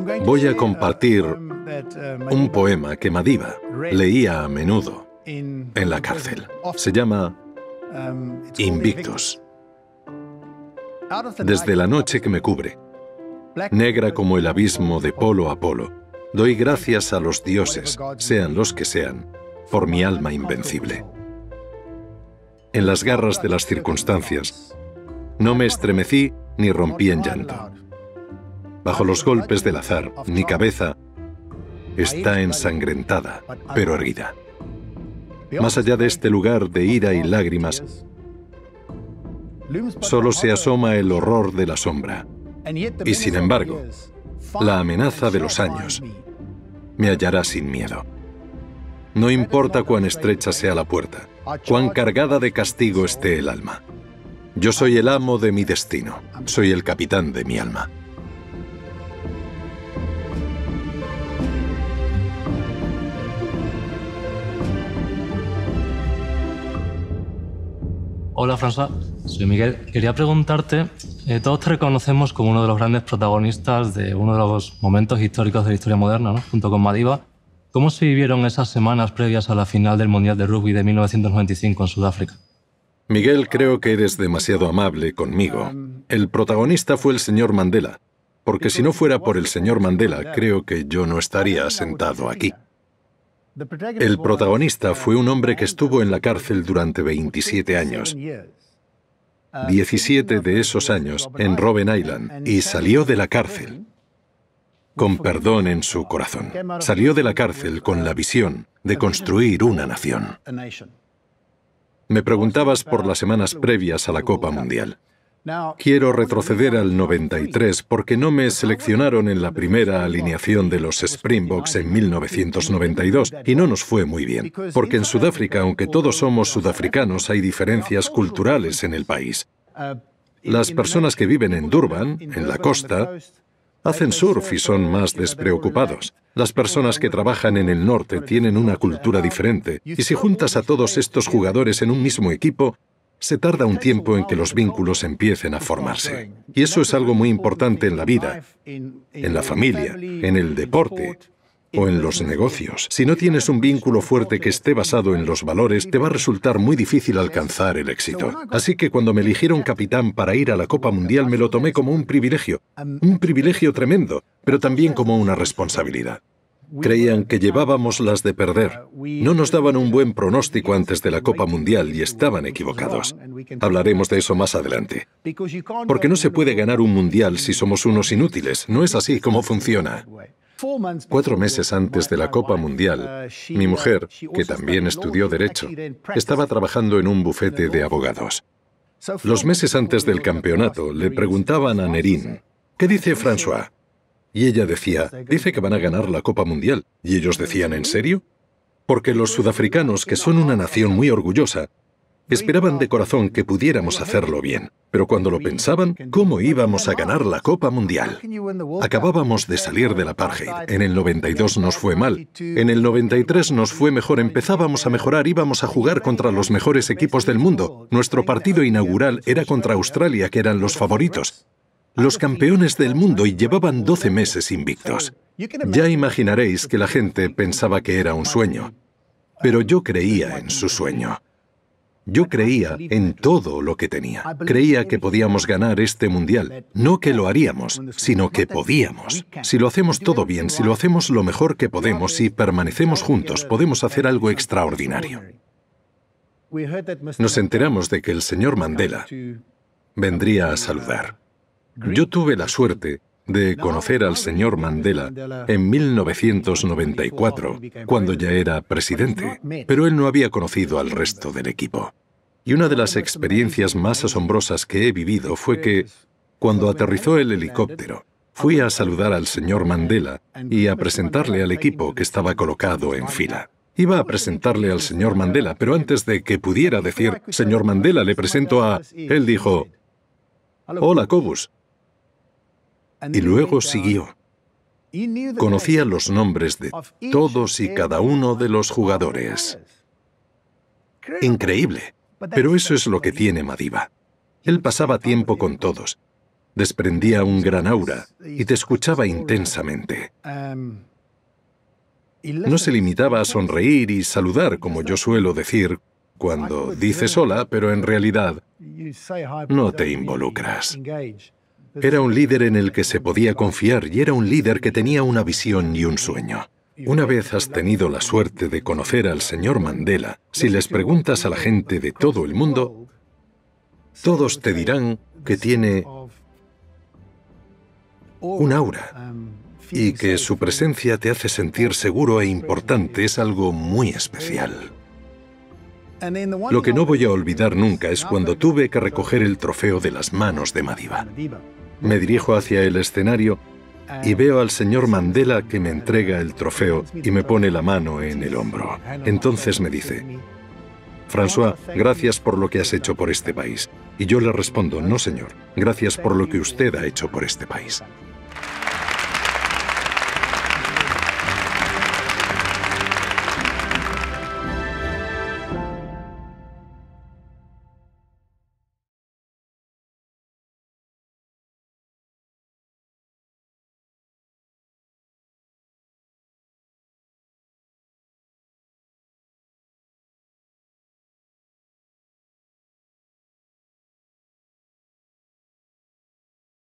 Voy a compartir un poema que Madiba leía a menudo en la cárcel. Se llama Invictus. Desde la noche que me cubre, negra como el abismo de polo a polo, doy gracias a los dioses, sean los que sean, por mi alma invencible. En las garras de las circunstancias, no me estremecí ni rompí en llanto. Bajo los golpes del azar, mi cabeza está ensangrentada, pero erguida. Más allá de este lugar de ira y lágrimas, solo se asoma el horror de la sombra. Y sin embargo, la amenaza de los años me hallará sin miedo. No importa cuán estrecha sea la puerta, cuán cargada de castigo esté el alma. Yo soy el amo de mi destino, soy el capitán de mi alma. Hola, François. Soy Miguel. Quería preguntarte, todos te reconocemos como uno de los grandes protagonistas de uno de los momentos históricos de la historia moderna, ¿no? Junto con Madiba. ¿Cómo se vivieron esas semanas previas a la final del Mundial de Rugby de 1995 en Sudáfrica? Miguel, creo que eres demasiado amable conmigo. El protagonista fue el señor Mandela, porque si no fuera por el señor Mandela, creo que yo no estaría sentado aquí. El protagonista fue un hombre que estuvo en la cárcel durante 27 años. 17 de esos años en Robben Island, y salió de la cárcel con perdón en su corazón. Salió de la cárcel con la visión de construir una nación. Me preguntabas por las semanas previas a la Copa Mundial. Quiero retroceder al 93 porque no me seleccionaron en la primera alineación de los Springboks en 1992 y no nos fue muy bien, porque en Sudáfrica, aunque todos somos sudafricanos, hay diferencias culturales en el país. Las personas que viven en Durban, en la costa, hacen surf y son más despreocupados. Las personas que trabajan en el norte tienen una cultura diferente, y si juntas a todos estos jugadores en un mismo equipo, se tarda un tiempo en que los vínculos empiecen a formarse. Y eso es algo muy importante en la vida, en la familia, en el deporte o en los negocios. Si no tienes un vínculo fuerte que esté basado en los valores, te va a resultar muy difícil alcanzar el éxito. Así que cuando me eligieron capitán para ir a la Copa Mundial, me lo tomé como un privilegio tremendo, pero también como una responsabilidad. Creían que llevábamos las de perder. No nos daban un buen pronóstico antes de la Copa Mundial y estaban equivocados. Hablaremos de eso más adelante. Porque no se puede ganar un mundial si somos unos inútiles. No es así como funciona. 4 meses antes de la Copa Mundial, mi mujer, que también estudió Derecho, estaba trabajando en un bufete de abogados. Los meses antes del campeonato le preguntaban a Nerin, ¿qué dice François? Y ella decía, dice que van a ganar la Copa Mundial. Y ellos decían, ¿en serio? Porque los sudafricanos, que son una nación muy orgullosa, esperaban de corazón que pudiéramos hacerlo bien. Pero cuando lo pensaban, ¿cómo íbamos a ganar la Copa Mundial? Acabábamos de salir del apartheid. En el 92 nos fue mal. En el 93 nos fue mejor. Empezábamos a mejorar, íbamos a jugar contra los mejores equipos del mundo. Nuestro partido inaugural era contra Australia, que eran los favoritos. Los campeones del mundo, y llevaban 12 meses invictos. Ya imaginaréis que la gente pensaba que era un sueño. Pero yo creía en su sueño. Yo creía en todo lo que tenía. Creía que podíamos ganar este mundial. No que lo haríamos, sino que podíamos. Si lo hacemos todo bien, si lo hacemos lo mejor que podemos, si permanecemos juntos, podemos hacer algo extraordinario. Nos enteramos de que el señor Mandela vendría a saludar. Yo tuve la suerte de conocer al señor Mandela en 1994, cuando ya era presidente, pero él no había conocido al resto del equipo. Y una de las experiencias más asombrosas que he vivido fue que, cuando aterrizó el helicóptero, fui a saludar al señor Mandela y a presentarle al equipo que estaba colocado en fila. Iba a presentarle al señor Mandela, pero antes de que pudiera decir, señor Mandela, le presento a... Él dijo, hola, Cobus. Y luego siguió. Conocía los nombres de todos y cada uno de los jugadores. Increíble. Pero eso es lo que tiene Madiba. Él pasaba tiempo con todos. desprendía un gran aura y te escuchaba intensamente. No se limitaba a sonreír y saludar, como yo suelo decir, cuando dices hola, pero en realidad no te involucras. Era un líder en el que se podía confiar y era un líder que tenía una visión y un sueño. Una vez has tenido la suerte de conocer al señor Mandela, si les preguntas a la gente de todo el mundo, todos te dirán que tiene un aura y que su presencia te hace sentir seguro e importante. Es algo muy especial. Lo que no voy a olvidar nunca es cuando tuve que recoger el trofeo de las manos de Madiba. Me dirijo hacia el escenario y veo al señor Mandela que me entrega el trofeo y me pone la mano en el hombro. Entonces me dice: François, gracias por lo que has hecho por este país. Y yo le respondo: no, señor, gracias por lo que usted ha hecho por este país.